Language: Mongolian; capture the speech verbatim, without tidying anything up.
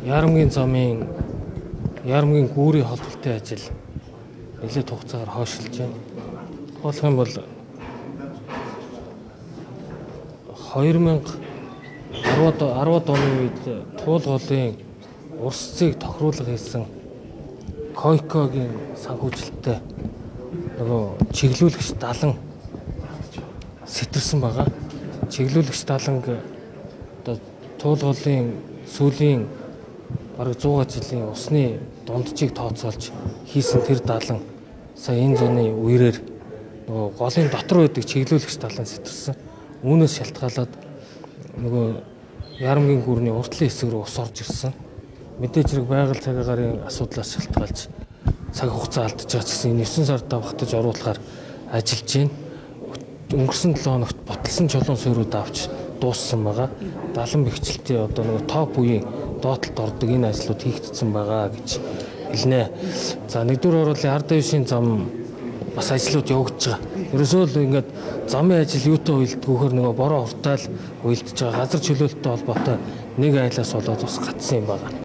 Ярамгийн замын ярамгийн гүүрийн холболтын ажил нэлээд хугацаагаар хойшилж байна. Болох юм бол хоёр мянга арвад оны үед туулгын урсцыг тохируулга хийсэн Койкогийн санхүүжилттэй нөгөө чиглүүлэгч далан сэтэрсэн байгаа. Чиглүүлэгч даланг одоо туулгын сүүлийн бараг зуун жилийн усны дунджийг тооцоолж хийсэн тэр далан сая энэ зуны үерээр нөгөө голын дотор байдаг чиглүүлэгч далан сэтэрсэн. Үүнээс шалтгаалаад нөгөө ярамгийн гүрний уртлын хэсэг рүү ус орж ирсэн. Мэдээж хэрэг байгаль цагаагаар асуудлаас шалтгаалж цаг хугацаа алдаж байгаа ч гэсэн энэ девөн сар давхтаж оруулахаар ажиллаж байна. Өнгөрсөн долоо хоногт ботолсон чулуун суурьуд авч дууссан байгаа. Далан бэхжилтийн одоо нэг топ үеийн доотлолд ордог энэ ажлууд хийгдсэн байгаа гэж хэлнэ. За нэгдүгээр оруулын ард дэвшийн зам бас ажлууд явагдаж байгаа. Ерөөсөө л ингээд замын ажил юутай уялдгүйхээр нөгөө бороо хуртаал уялдаж байгаа. Газар чөлөөлттэй холбоотой нэг айлаас болоод бас гатсан юм байна.